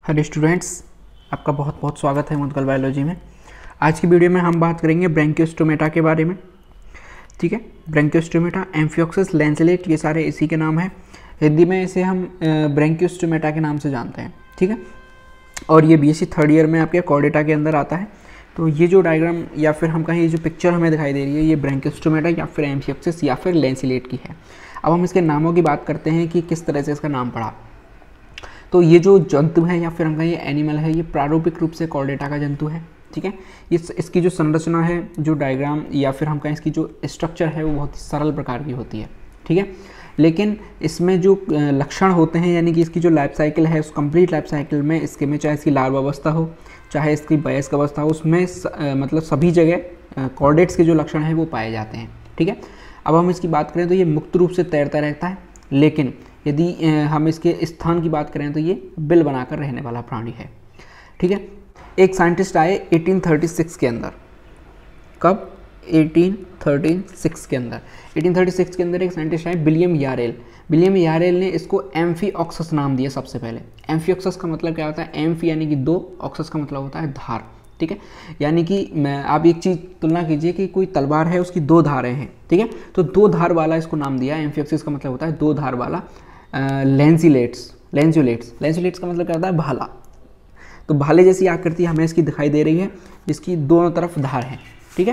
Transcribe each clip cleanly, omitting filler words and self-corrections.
Hello students, आपका बहुत बहुत स्वागत है मुदगल बायोलॉजी में। आज की वीडियो में हम बात करेंगे ब्रैंकियोस्टोमेटा के बारे में। ठीक है, ब्रैंकियोस्टोमेटा, एम्फियोक्सिस, लैंसेलेट, ये सारे इसी के नाम हैं। हिंदी में इसे हम ब्रैंकियोस्टोमेटा के नाम से जानते हैं। ठीक है, और ये बीएससी थर्ड ईयर में आपके कॉर्डेटा के अंदर आता है। तो ये जो डायग्राम या फिर हम कहें ये जो पिक्चर हमें दिखाई दे रही है, ये ब्रैंकियोस्टोमेटा या फिर एम्फियोक्सिस या फिर लैंसेलेट की है। अब हम इसके नामों की बात करते हैं कि किस तरह से इसका नाम पड़ा। तो ये जो जंतु है या फिर हम कहें ये एनिमल है, ये प्रारूपिक रूप से कॉर्डेटा का जंतु है। ठीक है, इसकी जो संरचना है, जो डायग्राम या फिर हम कहें इसकी जो स्ट्रक्चर है, वो बहुत ही सरल प्रकार की होती है। ठीक है, लेकिन इसमें जो लक्षण होते हैं, यानी कि इसकी जो लाइफ साइकिल है, उस कंप्लीट लाइफ साइकिल में इसके में चाहे इसकी लार्वा अवस्था हो, चाहे इसकी वयस्क अवस्था हो, उसमें मतलब सभी जगह कॉर्डेट्स के जो लक्षण हैं वो पाए जाते हैं। ठीक है, अब हम इसकी बात करें तो ये मुक्त रूप से तैरता रहता है, लेकिन यदि हम इसके स्थान की बात करें तो ये बिल बनाकर रहने वाला प्राणी है। ठीक है, एक साइंटिस्ट आए 1836 के अंदर। कब? 1836 के अंदर। 1836 के अंदर एक साइंटिस्ट आए, विलियम यारेल। विलियम यारेल ने इसको एम्फियोक्सस नाम दिया सबसे पहले। एम्फियोक्सस का मतलब क्या होता है? एम्फी यानी कि दो, ऑक्सस का मतलब होता है धार। ठीक है, यानी कि आप एक चीज़ तुलना कीजिए कि कोई तलवार है, उसकी दो धारें हैं। ठीक है, तो दो धार वाला इसको नाम दिया। एम्फियोक्सिस का मतलब होता है दो धार वाला। लैंसुलेट्स का मतलब क्या होता है? भाला। तो भाले जैसी आकृति हमें इसकी दिखाई दे रही है, जिसकी दोनों तरफ धार है। ठीक है,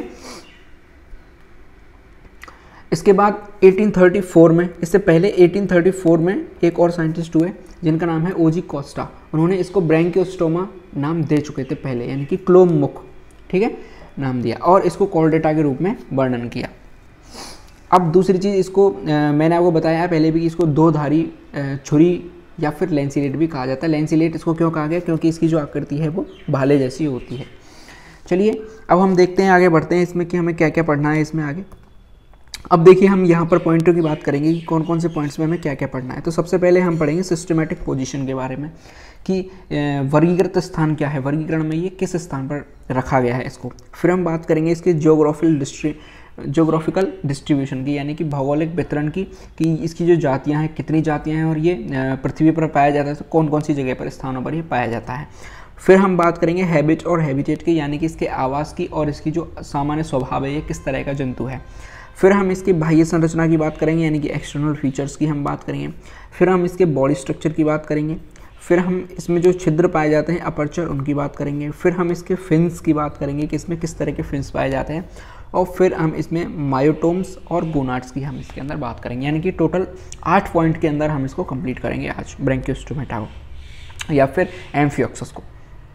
इसके बाद 1834 में, इससे पहले 1834 में एक और साइंटिस्ट हुए जिनका नाम है ओजी कोस्टा। उन्होंने इसको ब्रैंकियोस्टोमा नाम दे चुके थे पहले, यानी कि क्लोम मुख। ठीक है, नाम दिया और इसको कॉर्डेटा के रूप में वर्णन किया। अब दूसरी चीज़, इसको मैंने आपको बताया है पहले भी कि इसको दो धारी छुरी या फिर लैंसिलेट भी कहा जाता है। लैंसिलेट इसको क्यों कहा गया? क्योंकि इसकी जो आकृति है वो भाले जैसी होती है। चलिए अब हम देखते हैं, आगे बढ़ते हैं इसमें कि हमें क्या क्या पढ़ना है इसमें आगे। अब देखिए, हम यहाँ पर पॉइंटों की बात करेंगे कि कौन कौन से पॉइंट्स में हमें क्या क्या पढ़ना है। तो सबसे पहले हम पढ़ेंगे सिस्टमेटिक पोजीशन के बारे में कि वर्गीकृत स्थान क्या है, वर्गीकरण में ये किस स्थान पर रखा गया है इसको। फिर हम बात करेंगे इसके ज्योग्राफिकल डिस्ट्रीब्यूशन की, यानी कि भौगोलिक वितरण की, कि इसकी जो जातियाँ हैं, कितनी जातियाँ हैं और ये पृथ्वी पर पाया जाता है, तो कौन कौन सी जगह पर, स्थानों पर ये पाया जाता है। फिर हम बात करेंगे हैबिट और हैबिटेट की, यानी कि इसके आवास की और इसकी जो सामान्य स्वभाव है, ये किस तरह का जंतु है। फिर हम इसकी बाह्य संरचना की बात करेंगे, यानी कि एक्सटर्नल फीचर्स की हम बात करेंगे। फिर हम इसके बॉडी स्ट्रक्चर की बात करेंगे। फिर हम इसमें जो छिद्र पाए जाते हैं, अपर्चर, उनकी बात करेंगे। फिर हम इसके फिन्स की बात करेंगे कि इसमें किस तरह के फिन्स पाए जाते हैं। और फिर हम इसमें मायोटोम्स और गोनाड्स की हम इसके अंदर बात करेंगे, यानी कि टोटल 8 पॉइंट के अंदर हम इसको कंप्लीट करेंगे आज ब्रैंकियोस्टोमेटा को या फिर एम्फियोक्सिस को।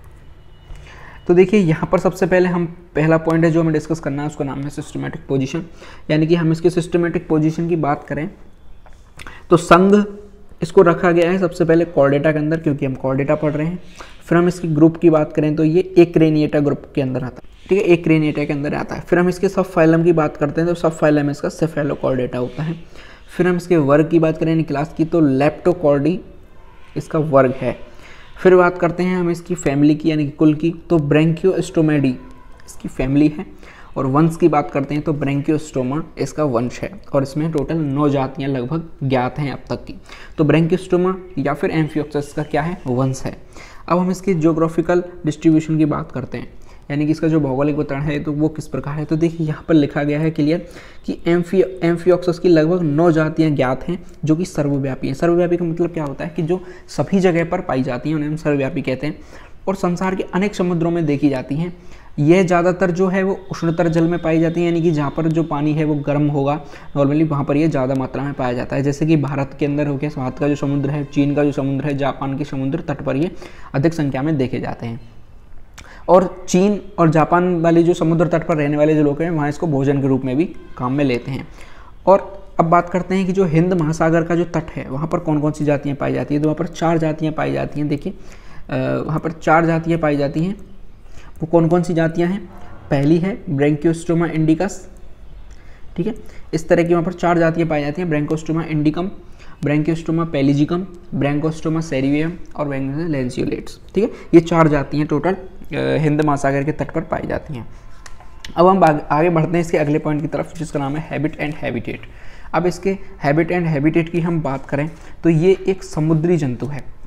तो देखिए, यहाँ पर सबसे पहले हम पहला पॉइंट है जो हमें डिस्कस करना है, उसका नाम है सिस्टमेटिक पोजीशन। यानी कि हम इसके सिस्टमेटिक पोजीशन की बात करें तो संघ इसको रखा गया है सबसे पहले कॉर्डेटा के अंदर, क्योंकि हम कॉर्डेटा पढ़ रहे हैं। फिर हम इसकी ग्रुप की बात करें तो ये एक्रेनिएटा ग्रुप के अंदर आता है। ठीक है, एक्रेनिएटा के अंदर आता है। फिर हम इसके सब फाइलम की बात करते हैं तो सब फाइलम इसका सेफेलोकॉर्डेटा होता है। फिर हम इसके वर्ग की बात करें, क्लास की, तो लेप्टोकॉर्डी इसका वर्ग है। फिर बात करते हैं हम इसकी फैमिली की, यानी कि कुल की, तो ब्रैंकियोस्टोमेडी इसकी फैमिली है। और वंश की बात करते हैं तो ब्रैंकियोस्टोमा इसका वंश है, और इसमें टोटल 9 जातियाँ लगभग ज्ञात हैं अब तक की। तो ब्रैंकियोस्टोमा या फिर एम्फियोक्सिस का क्या है? वंश है। अब हम इसकी ज्योग्राफिकल डिस्ट्रीब्यूशन की बात करते हैं, यानी कि इसका जो भौगोलिक वितरण है तो वो किस प्रकार है। तो देखिए, यहाँ पर लिखा गया है क्लियर कि एम्फियोक्सिस की लगभग 9 जातियाँ ज्ञात हैं जो कि सर्वव्यापी हैं। सर्वव्यापी का मतलब क्या होता है कि जो सभी जगह पर पाई जाती हैं, उन्हें हम सर्वव्यापी कहते हैं, और संसार के अनेक समुद्रों में देखी जाती हैं। यह ज़्यादातर जो है वो उष्णतर जल में पाई जाती है, यानी कि जहाँ पर जो पानी है वो गर्म होगा नॉर्मली, वहाँ पर ये ज़्यादा मात्रा में पाया जाता है। जैसे कि भारत के अंदर हो गया, भारत का जो समुद्र है, चीन का जो समुद्र है, जापान के समुद्र तट पर ये अधिक संख्या में देखे जाते हैं। और चीन और जापान वाले जो समुद्र तट पर रहने वाले जो लोग हैं, वहाँ इसको भोजन के रूप में भी काम में लेते हैं। और अब बात करते हैं कि जो हिंद महासागर का जो तट है, वहाँ पर कौन कौन सी जातियाँ पाई जाती हैं। तो वहाँ पर 4 जातियाँ पाई जाती हैं। देखिए, वहाँ पर 4 जातियाँ पाई जाती हैं। वो कौन कौन सी जातियाँ हैं? पहली है ब्रैंकियोस्टोमा इंडिकस। ठीक है, इस तरह की वहाँ पर 4 जातियाँ पाई जाती हैं, Branchiostoma indicum, Branchiostoma pelagicum, Branchiostoma सेरिवियम और ब्रैंकियोस्टोमा लैंसियोलेट्स। ठीक है, ये 4 जातियाँ टोटल हिंद महासागर के तट पर पाई जाती हैं। अब हम आगे बढ़ते हैं इसके अगले पॉइंट की तरफ, जिसका नाम है हैबिट एंड हैबिटेट। अब इसके हैबिट एंड हैबिटेट की हम बात करें तो ये एक समुद्री जंतु है।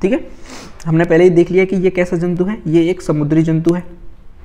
ठीक है, हमने पहले ही देख लिया कि ये कैसा जंतु है, ये एक समुद्री जंतु है,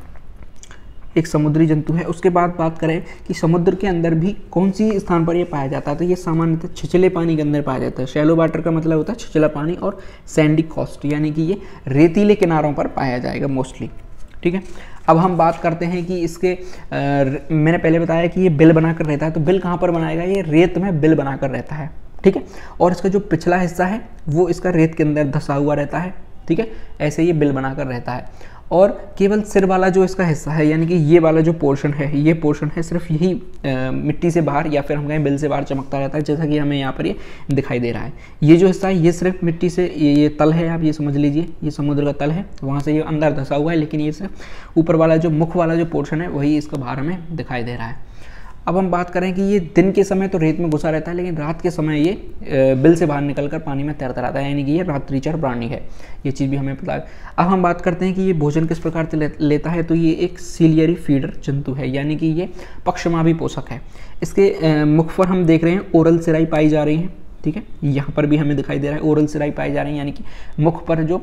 एक समुद्री जंतु है। उसके बाद बात करें कि समुद्र के अंदर भी कौन सी स्थान पर ये पाया जाता है, तो ये सामान्यतः छिछले पानी के अंदर पाया जाता है। शैलो वाटर का मतलब होता है छिछला पानी, और सैंडी कोस्ट यानी कि ये रेतीले किनारों पर पाया जाएगा मोस्टली। ठीक है, अब हम बात करते हैं कि इसके मैंने पहले बताया कि ये बिल बनाकर रहता है, तो बिल कहाँ पर बनाएगा, ये रेत में बिल बनाकर रहता है। ठीक है, और इसका जो पिछला हिस्सा है वो इसका रेत के अंदर धंसा हुआ रहता है। ठीक है, ऐसे ये बिल बनाकर रहता है, और केवल सिर वाला जो इसका हिस्सा है यानी कि ये वाला जो पोर्शन है, ये पोर्शन है सिर्फ यही मिट्टी से बाहर या फिर हम कहें बिल से बाहर चमकता रहता है, जैसा कि हमें यहाँ पर ये दिखाई दे रहा है। ये जो हिस्सा है ये सिर्फ मिट्टी से, ये तल है, आप ये समझ लीजिए, ये समुद्र का तल है, वहाँ से ये अंदर धंसा हुआ है, लेकिन ये सिर्फ ऊपर वाला जो मुख वाला जो पोर्शन है वही इसका बाहर हमें दिखाई दे रहा है। अब हम बात करें कि ये दिन के समय तो रेत में घुसा रहता है, लेकिन रात के समय ये बिल से बाहर निकलकर पानी में तैरता रहता है, यानी कि ये रात्रिचर प्राणी है। ये चीज़ भी हमें पता है। अब हम बात करते हैं कि ये भोजन किस प्रकार से लेता है, तो ये एक सीलियरी फीडर जंतु है, यानी कि ये पक्षमाभी पोषक है। इसके मुख पर हम देख रहे हैं ओरल सिराई पाई जा रही है। ठीक है, यहाँ पर भी हमें दिखाई दे रहा है ओरल सिराई पाई जा रही है, यानी कि मुख पर जो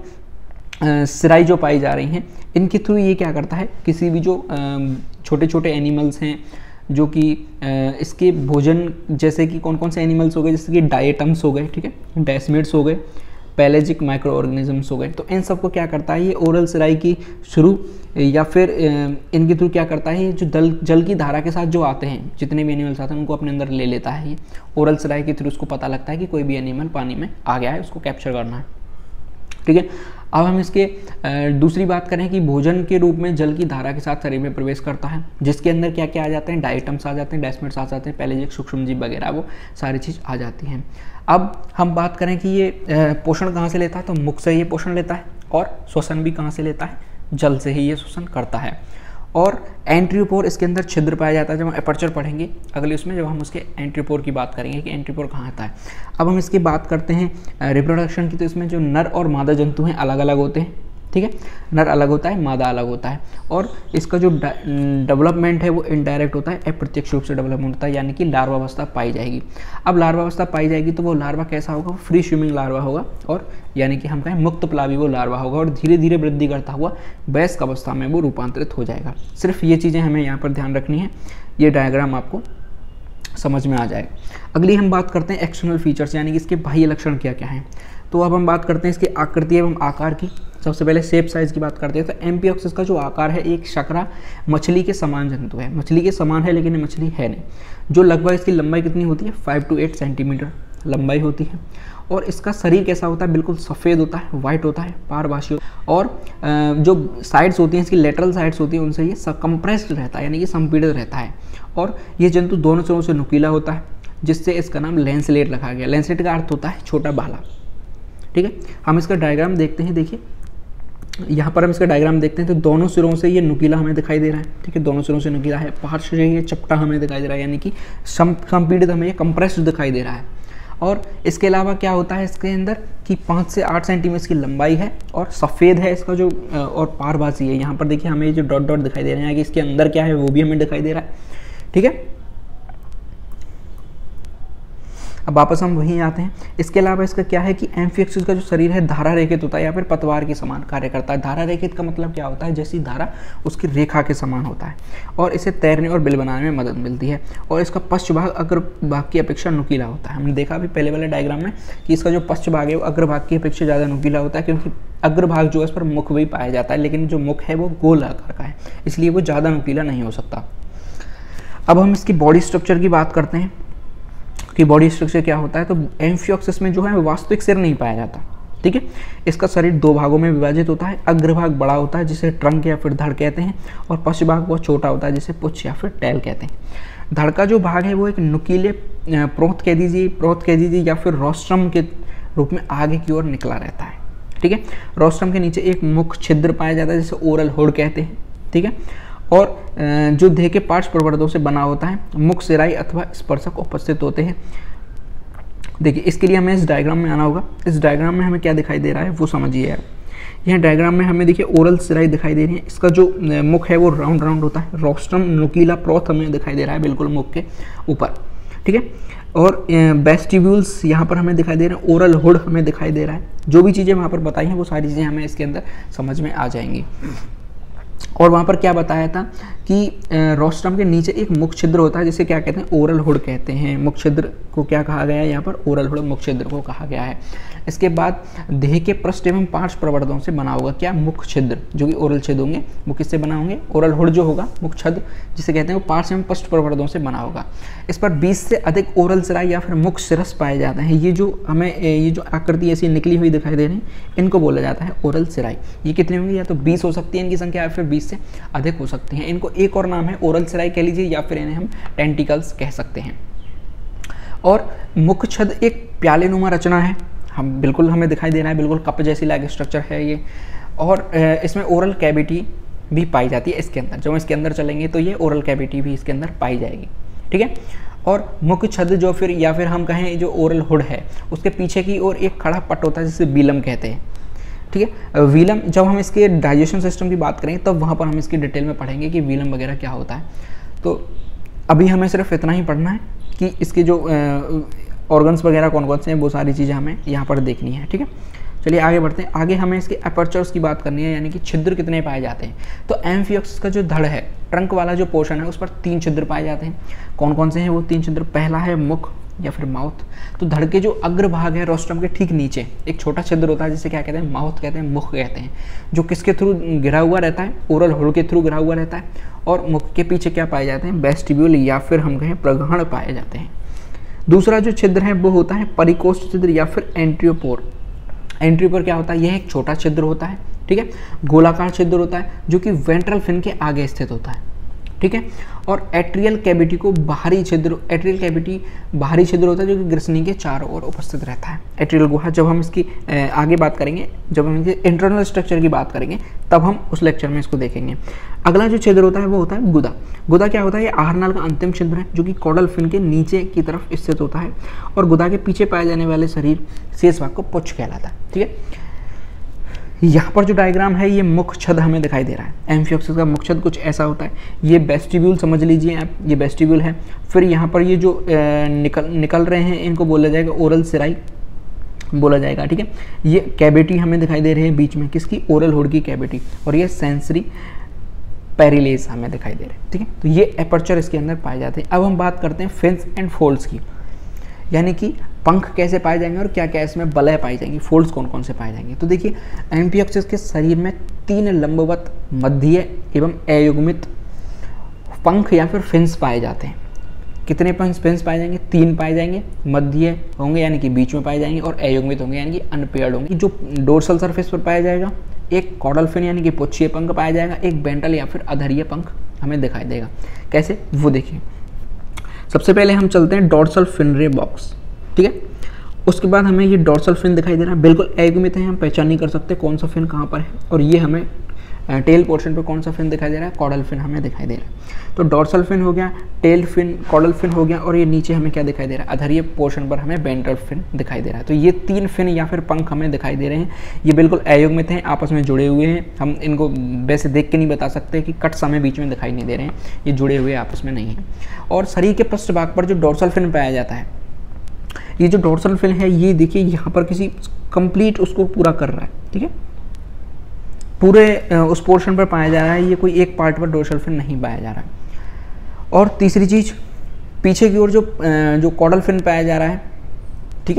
सिराई जो पाई जा रही हैं, इनके थ्रू ये क्या करता है, किसी भी जो छोटे छोटे एनिमल्स हैं जो कि इसके भोजन, जैसे कि कौन कौन से एनिमल्स हो गए, जैसे कि डायटम्स हो गए, ठीक है, डेस्मिड्स हो गए, पैलेजिक माइक्रो ऑर्गेनिजम्स हो गए, तो इन सबको क्या करता है ये ओरल सिराई की शुरू या फिर इनके थ्रू क्या करता है, ये जो जल की धारा के साथ जो आते हैं, जितने भी एनिमल्स आते हैं उनको अपने अंदर ले लेता है। ये ओरल सिराई के थ्रू उसको पता लगता है कि कोई भी एनिमल पानी में आ गया है, उसको कैप्चर करना है। ठीक है, अब हम इसके दूसरी बात करें कि भोजन के रूप में जल की धारा के साथ शरीर में प्रवेश करता है, जिसके अंदर क्या क्या आ जाते हैं, डायटम्स आ जाते हैं, डेस्मिड्स आ जाते हैं, पैलेजिक सूक्ष्मजीव वगैरह, वो सारी चीज़ आ जाती हैं। अब हम बात करें कि ये पोषण कहाँ से लेता है, तो मुख से ये पोषण लेता है, और श्वसन भी कहाँ से लेता है, जल से ही ये श्वसन करता है। और एंट्रियोपोर इसके अंदर छिद्र पाया जाता है, जब हम एपर्चर पढ़ेंगे अगले उसमें, जब हम उसके एंट्रियोपोर की बात करेंगे कि एंट्रियोपोर कहाँ आता है। अब हम इसकी बात करते हैं रिप्रोडक्शन की, तो इसमें जो नर और मादा जंतु हैं अलग अलग होते हैं। ठीक है, नर अलग होता है, मादा अलग होता है, और इसका जो डेवलपमेंट है वो इनडायरेक्ट होता है, अप्रत्यक्ष रूप से डेवलपमेंट होता है, यानी कि लार्वा अवस्था पाई जाएगी। अब लार्वा अवस्था पाई जाएगी तो वो लार्वा कैसा होगा, वो फ्री स्विमिंग लार्वा होगा, और यानी कि हम कहें मुक्त प्लावी वो लार्वा होगा, और धीरे धीरे वृद्धि करता हुआ वयस्क अवस्था में वो रूपांतरित हो जाएगा। सिर्फ ये चीज़ें हमें यहाँ पर ध्यान रखनी है, ये डायग्राम आपको समझ में आ जाएगा। अगली हम बात करते हैं एक्सटर्नल फीचर्स, यानी कि इसके बाह्य लक्षण क्या क्या हैं। तो अब हम बात करते हैं इसकी आकृति एवं आकार की। सबसे पहले शेप साइज की बात करते हैं, तो एम्फियोक्सिस का जो आकार है एक शकरा मछली के समान जंतु है। मछली के समान है लेकिन ये मछली है नहीं। जो लगभग इसकी लंबाई कितनी होती है, 5 to 8 सेंटीमीटर लंबाई होती है। और इसका शरीर कैसा होता है, बिल्कुल सफ़ेद होता है, वाइट होता है, पारभाषी, और जो साइड्स होती हैं इसकी लेटरल साइड्स होती हैं उनसे ये कंप्रेस्ड रहता है, यानी कि संपीड़ित रहता है। और ये जंतु दोनों सिरों से नुकीला होता है, जिससे इसका नाम लैंसलेट रखा गया। लैंसलेट का अर्थ होता है छोटा भाला। ठीक है, हम इसका डायग्राम देखते हैं। देखिए यहाँ पर हम इसका डायग्राम देखते हैं, तो दोनों सिरों से ये नुकीला हमें दिखाई दे रहा है। ठीक है, दोनों सिरों से नुकीला है, पार्श्व से ये चपटा हमें दिखाई दे रहा है, यानी कि संपीड़ित हमें ये कंप्रेस्ड दिखाई दे रहा है। और इसके अलावा क्या होता है इसके अंदर कि 5 से 8 सेंटीमीटर इसकी लंबाई है, और सफ़ेद है इसका जो, और पारभासी है। यहाँ पर देखिए हमें जो डॉट डॉट दिखाई दे रहे हैं कि इसके अंदर क्या है वो भी हमें दिखाई दे रहा है। ठीक है, अब वापस हम वहीं आते हैं। इसके अलावा इसका क्या है कि एम्फियोक्सिस का जो शरीर है धारा रेखित होता है या फिर पतवार के समान कार्य करता है। धारा रेखित का मतलब क्या होता है, जैसी धारा उसकी रेखा के समान होता है, और इसे तैरने और बिल बनाने में मदद मिलती है। और इसका पश्च भाग अग्रभाग की अपेक्षा नुकीला होता है। हमने देखा अभी पहले वाले डायग्राम में कि इसका जो पश्च भाग है वो अग्रभाग की अपेक्षा ज़्यादा नुकीला होता है, क्योंकि अग्रभाग जो है इस पर मुख भी पाया जाता है, लेकिन जो मुख है वो गोल आकार का है, इसलिए वो ज़्यादा नुकीला नहीं हो सकता। अब हम इसकी बॉडी स्ट्रक्चर की बात करते हैं कि बॉडी स्ट्रक्चर क्या होता है। तो एम्फियोक्सिस में जो है वास्तविक सिर नहीं पाया जाता। ठीक है, इसका शरीर 2 भागों में विभाजित होता है। अग्रभाग बड़ा होता है जिसे ट्रंक या फिर धड़ कहते हैं, और पश्च भाग बहुत छोटा होता है जिसे पुच्छ या फिर टैल कहते हैं। धड़ का जो भाग है वो एक नुकीले प्रोथ कह दीजिए या फिर रोस्ट्रम के रूप में आगे की ओर निकला रहता है। ठीक है, रोस्ट्रम के नीचे एक मुख छिद्र पाया जाता है जिसे ओरल हुड कहते हैं। ठीक है, और जो देह के पार्श्व प्रवर्तों से बना होता है। मुख, सिराई अथवा स्पर्शक उपस्थित होते हैं। देखिए इसके लिए हमें इस डायग्राम में आना होगा। इस डायग्राम में हमें क्या दिखाई दे रहा है वो समझिए आप। यहाँ डायग्राम में हमें देखिए ओरल सिराई दिखाई दे रही है। इसका जो मुख है वो राउंड होता है। रोस्ट्रम नुकीला प्रोथ हमें दिखाई दे रहा है बिल्कुल मुख के ऊपर। ठीक है, और वेस्टिब्यूल्स यहाँ पर हमें दिखाई दे रहे हैं, ओरल हुड हमें दिखाई दे रहा है। जो भी चीज़ें वहाँ पर बताई हैं वो सारी चीज़ें हमें इसके अंदर समझ में आ जाएंगी। और वहाँ पर क्या बताया था कि रोस्ट्रम के नीचे एक मुख छिद्र होता है जिसे क्या कहते हैं, ओरल हुड कहते हैं। मुख छिद्र को क्या कहा गया है यहाँ पर, ओरल हुड मुख छिद्र को कहा गया है। इसके बाद देह के पृष्ठ एवं पार्श्व प्रवर्धों से बना होगा क्या, मुख छिद्र, जो कि ओरल छिद्र होंगे। वो किससे बना होंगे, ओरल हुड जो होगा मुख छिद्र जिसे कहते हैं वो पार्श्व एवं पृष्ठ प्रवर्धों से बना होगा। इस पर 20 से अधिक ओरल सिराई या फिर मुख सिरस पाए जाते हैं। ये जो हमें ये जो आकृति ऐसी निकली हुई दिखाई दे रही है इनको बोला जाता है ओरल सिराई। ये कितनी होंगी, या तो 20 हो सकती है इनकी संख्या या फिर 20 से अधिक हो सकती हैं। इनको एक और नाम है ओरल सिराई कह लीजिए या फिर इन्हें हम टेंटिकल्स कह सकते हैं। और मुख छद एक प्यालेनुमा रचना है, हम बिल्कुल हमें दिखाई दे रहा है, बिल्कुल कप जैसी लाइक स्ट्रक्चर है ये। और इसमें ओरल कैविटी भी पाई जाती है इसके अंदर। जब हम इसके अंदर चलेंगे तो ये ओरल कैविटी भी इसके अंदर पाई जाएगी, ठीक है। और मुख छद जो फिर या फिर हम कहें जो ओरल हुड है उसके पीछे की ओर एक खड़ा पट होता है जिसे बीलम कहते हैं, ठीक है। वीलम, जब हम इसके डाइजेशन सिस्टम की बात करेंगे तब वहाँ पर हम इसकी डिटेल में पढ़ेंगे कि वीलम वगैरह क्या होता है। तो अभी हमें सिर्फ इतना ही पढ़ना है कि इसके जो ऑर्गन्स वगैरह कौन कौन से हैं वो सारी चीज़ें हमें यहाँ पर देखनी है, ठीक है। चलिए आगे बढ़ते हैं। आगे हमें इसके अपर्चर्स की बात करनी है, यानी कि छिद्र कितने पाए जाते हैं। तो एम्फियोक्सिस का जो धड़ है, ट्रंक वाला जो पोर्शन है, उस पर 3 छिद्र पाए जाते हैं। कौन कौन से हैं वो 3 छिद्र, पहला है मुख या फिर माउथ। तो धड़ के जो अग्रभाग है रोस्ट्रम के ठीक नीचे एक छोटा छिद्र होता है जिसे क्या कहते हैं, माउथ कहते हैं, मुख कहते हैं, जो किसके थ्रू घिरा हुआ रहता है, ओरल हुड के थ्रू घिरा हुआ रहता है। और मुख के पीछे क्या पाए जाते हैं, वेस्टिब्यूल या फिर हम कहें प्रगहण पाए जाते हैं। दूसरा जो छिद्र है वो होता है परिकोष्ठ छिद्र या फिर एंट्रियोपोर। एंट्रियोपोर क्या होता है, यह एक छोटा छिद्र होता है, ठीक है, गोलाकार छिद्र होता है जो कि वेंट्रल फिन के आगे स्थित होता है, ठीक है। और एट्रियल कैविटी को बाहरी छिद्र, एट्रियल कैविटी बाहरी छिद्र होता है जो कि ग्रसनी के चारों ओर उपस्थित रहता है। एट्रियल गुहा जब हम इसकी आगे बात करेंगे, जब हम इसके इंटरनल स्ट्रक्चर की बात करेंगे तब हम उस लेक्चर में इसको देखेंगे। अगला जो छिद्र होता है वो होता है गुदा। गुदा क्या होता है, ये आहार नाल का अंतिम छिद्र है जो कि कॉडल फिन के नीचे की तरफ स्थित होता है। और गुदा के पीछे पाए जाने वाले शरीर शेष भाग को पुच्छ कहलाता है, ठीक है। यहाँ पर जो डायग्राम है ये मुख छद हमें दिखाई दे रहा है। एम्फियोक्सिस का मुख छद कुछ ऐसा होता है। ये वेस्टिब्यूल समझ लीजिए आप, ये वेस्टिब्यूल है। फिर यहाँ पर ये जो निकल रहे हैं इनको बोला जाएगा ओरल सिराई बोला जाएगा, ठीक है। ये कैविटी हमें दिखाई दे रही है बीच में, किसकी, ओरल हुड की कैविटी। और ये सेंसरी पेरिलेस हमें दिखाई दे रहे हैं, ठीक है। तो ये एपर्चर इसके अंदर पाए जाते हैं। अब हम बात करते हैं फिन्स एंड फोल्ड्स की, यानी कि पंख कैसे पाए जाएंगे और क्या क्या इसमें बलय पाई जाएंगी, फोल्ड्स कौन कौन से पाए जाएंगे। तो देखिए एम्फियोक्सिस के शरीर में 3 लंबवत, मध्य एवं अयुग्मित पंख या फिर फिन्स पाए जाते हैं। कितने फिन्स पाए जाएंगे, 3 पाए जाएंगे। मध्य होंगे यानी कि बीच में पाए जाएंगे, और अयुग्मित होंगे यानी कि अनपेयर्ड होंगे। जो डोर्सल सरफेस पर पाया जाएगा, एक कॉडल फिन यानी कि पुच्छीय पंख पाया जाएगा, एक वेंट्रल या फिर अधरीय पंख हमें दिखाई देगा। कैसे, वो देखिए। सबसे पहले हम चलते हैं डॉर्सल फिनरे बॉक्स, ठीक है। उसके बाद हमें ये डॉर्सल फिन दिखाई दे रहा है, बिल्कुल अयुग्मित है, हम पहचान नहीं कर सकते कौन सा फिन कहाँ पर है। और ये हमें टेल पोर्शन पे कौन सा फिन दिखाई दे रहा है, कॉडल फिन हमें दिखाई दे रहा है। तो डॉर्सल फिन हो गया, टेल फिन, कॉडल फिन हो गया, और ये नीचे हमें क्या दिखाई दे रहा है, अधरीय पोर्शन पर हमें वेंट्रल फिन दिखाई दे रहा है। तो ये 3 फिन या फिर पंख हमें दिखाई दे रहे हैं। ये बिल्कुल अयुग्मित हैं, आपस में जुड़े हुए हैं। हम इनको वैसे देख के नहीं बता सकते कि कट समय बीच में दिखाई नहीं दे रहे हैं, ये जुड़े हुए आपस में नहीं हैं। और शरीर के पृष्ठ भाग पर जो डॉर्सल फिन पाया जाता है, ये जो डॉर्सल फिन है ये देखिए यहाँ पर किसी कंप्लीट उसको पूरा कर रहा है, ठीक है, पूरे उस पोर्शन पर पाया जा रहा है। ये कोई एक पार्ट पर डोर्सल फिन नहीं पाया जा रहा है। और तीसरी चीज, पीछे की ओर जो कॉडल फिन पाया जा रहा है, ठीक है,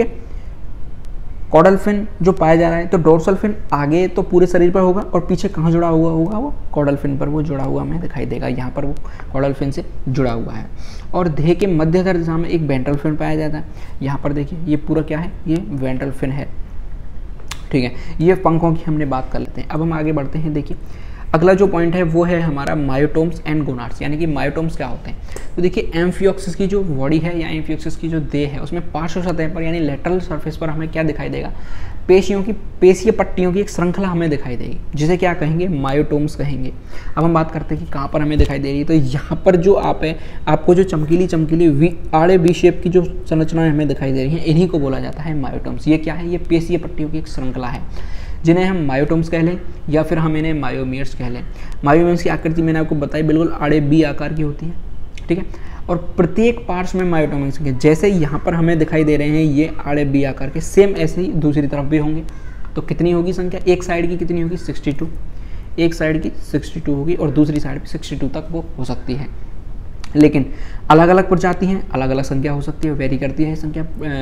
कॉडल फिन जो पाया जा रहा है, तो डोर्सल फिन आगे तो पूरे शरीर पर होगा और पीछे कहाँ जुड़ा हुआ होगा, वो कॉडल फिन पर वो जुड़ा हुआ हमें दिखाई देगा। यहाँ पर वो कॉडल फिन से जुड़ा हुआ है। और देह के मध्यधर दिशा में एक वेंट्रल फिन पाया जाता है। यहाँ पर देखिए ये पूरा क्या है, ये वेंट्रल फिन है, ठीक है। ये पंखों की हमने बात कर लेते हैं। अब हम आगे बढ़ते हैं। देखिए अगला जो पॉइंट है वो है हमारा मायोटोम्स एंड गोनाड्स, यानी कि मायोटोम्स क्या होते हैं। तो देखिए एम्फियोक्सिस की जो बॉडी है या एम्फियोक्सिस की जो देह है उसमें पार्श्व सतह पर यानी लेटरल सरफेस पर हमें क्या दिखाई देगा, पेशीय पट्टियों की एक श्रृंखला हमें दिखाई देगी, जिसे क्या कहेंगे, मायोटोम्स कहेंगे। अब हम बात करते हैं कि कहाँ पर हमें दिखाई दे रही है। तो यहाँ पर जो आपको जो चमकीली आड़े बी शेप की जो संरचनाएं हमें दिखाई दे रही हैं, इन्हीं को बोला जाता है मायोटोम्स। ये क्या है, ये पेशीय पट्टियों की एक श्रृंखला है, जिन्हें हम मायोटोम्स कह लें या फिर हम इन्हें मायोमियर्स कह लें। मायोमियर्स की आकृति मैंने आपको बताई, बिल्कुल आड़े बी आकार की होती है, ठीक है। और प्रत्येक पार्ट्स में मायोटोम की संख्या, जैसे यहाँ पर हमें दिखाई दे रहे हैं ये आड़े बी आकार के, सेम ऐसे ही दूसरी तरफ भी होंगे। तो कितनी होगी संख्या, एक साइड की कितनी होगी 62, एक साइड की 62 होगी और दूसरी साइड पे 62 तक वो हो सकती है। लेकिन अलग अलग प्रजाति हैं, अलग अलग संख्या हो सकती है, वेरी करती है संख्या,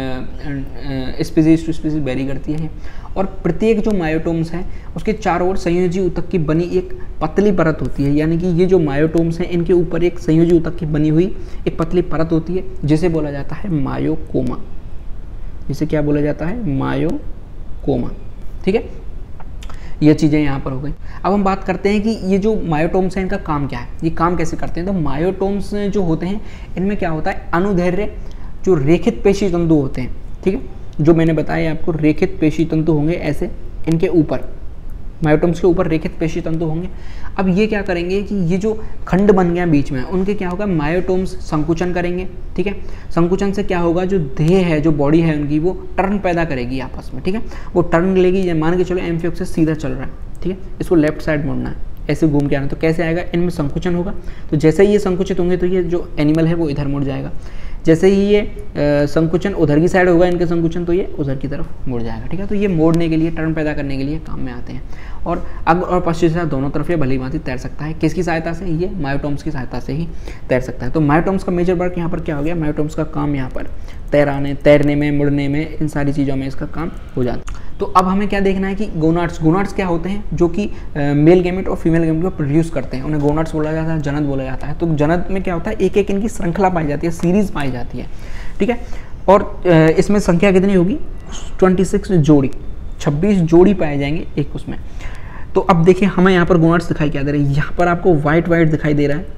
स्पीसीज टू स्पीसीज वेरी करती है। और प्रत्येक जो मायोटोम्स हैं उसके चारों ओर संयोजी ऊतक की बनी एक पतली परत होती है, यानी कि ये जो मायोटोम्स हैं इनके ऊपर एक संयोजी ऊतक की बनी हुई एक पतली परत होती है जिसे बोला जाता है मायोकोमा। जिसे क्या बोला जाता है, मायोकोमा। ठीक है, ये चीज़ें यहाँ पर हो गई। अब हम बात करते हैं कि ये जो मायोटोम्स हैं इनका काम क्या है, ये काम कैसे करते हैं। तो मायोटोम्स जो होते हैं इनमें क्या होता है, अनुदैर्घ्य जो रेखित पेशी तंतु होते हैं, ठीक है, जो मैंने बताया आपको रेखित पेशी तंतु होंगे ऐसे इनके ऊपर, मायोटोम्स के ऊपर रेखित पेशी तंतु होंगे। अब ये क्या करेंगे कि ये जो खंड बन गया बीच में उनके क्या होगा, मायोटोम्स संकुचन करेंगे। ठीक है, संकुचन से क्या होगा, जो देह है, जो बॉडी है उनकी, वो टर्न पैदा करेगी आपस में। ठीक है, वो टर्न लेगी, मान के चलो एम्फियोक्स से सीधा चल रहा है, ठीक है, इसको लेफ्ट साइड मुड़ना है, ऐसे घूम के आना, तो कैसे आएगा, इनमें संकुचन होगा। तो जैसे ही ये संकुचित होंगे तो ये जो एनिमल है वो इधर मुड़ जाएगा। जैसे ही ये संकुचन उधर की साइड होगा इनके संकुचन, तो ये उधर की तरफ मुड़ जाएगा। ठीक है, तो ये मोड़ने के लिए, टर्न पैदा करने के लिए काम में आते हैं। और अग्र और पश्चिम से दोनों तरफ ये भली भांति तैर सकता है। किसकी सहायता से, ये मायोटोम्स की सहायता से ही तैर सकता है। तो मायोटोम्स का मेजर वर्क यहाँ पर क्या हो गया, मायोटोम्स का काम यहाँ पर तैरने में, मुड़ने में, इन सारी चीज़ों में इसका काम हो जाता है। तो अब हमें क्या देखना है कि गोनाड्स क्या होते हैं, जो कि मेल गैमेट और फीमेल गैमेट को प्रोड्यूस करते हैं, उन्हें गोनाड्स बोला जाता है, जनन बोला जाता है। तो जनन में क्या होता है, एक एक इनकी श्रृंखला पाई जाती है, सीरीज पाई जाती है। ठीक है, और इसमें संख्या कितनी होगी, 26 जोड़ी, 26 जोड़ी पाए जाएंगे एक उसमें। तो अब देखिए हमें यहाँ पर गोनाड्स दिखाई क्या दे रहे हैं, यहाँ पर आपको वाइट दिखाई दे रहा है,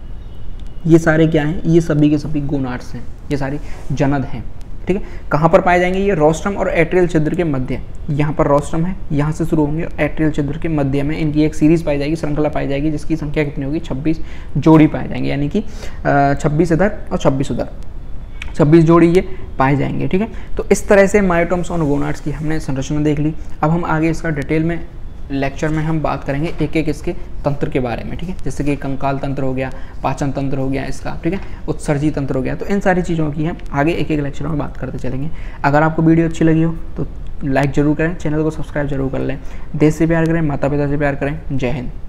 ये सारे क्या हैं, ये सभी के सभी गोनाड्स हैं, ये सारी जनन हैं। ठीक है, कहाँ पर पाए जाएंगे, ये रोस्ट्रम और एट्रियल छिद्र के मध्य, यहाँ पर रोस्ट्रम है, यहाँ से शुरू होंगे, और एट्रियल छिद्र के मध्य में इनकी एक सीरीज पाई जाएगी, श्रृंखला पाई जाएगी, जिसकी संख्या कितनी होगी, 26 जोड़ी पाए जाएंगे, यानी कि 26 इधर और 26 उधर, 26 जोड़ी ये पाए जाएंगे। ठीक है, तो इस तरह से मायोटोम्स और गोनाड्स की हमने संरचना देख ली। अब हम आगे इसका डिटेल में लेक्चर में हम बात करेंगे एक एक इसके तंत्र के बारे में। ठीक है, जैसे कि कंकाल तंत्र हो गया, पाचन तंत्र हो गया इसका, ठीक है, उत्सर्जी तंत्र हो गया। तो इन सारी चीज़ों की हम आगे एक एक लेक्चर में बात करते चलेंगे। अगर आपको वीडियो अच्छी लगी हो तो लाइक ज़रूर करें, चैनल को सब्सक्राइब जरूर कर लें। देश से प्यार करें, माता पिता से प्यार करें। जय हिंद।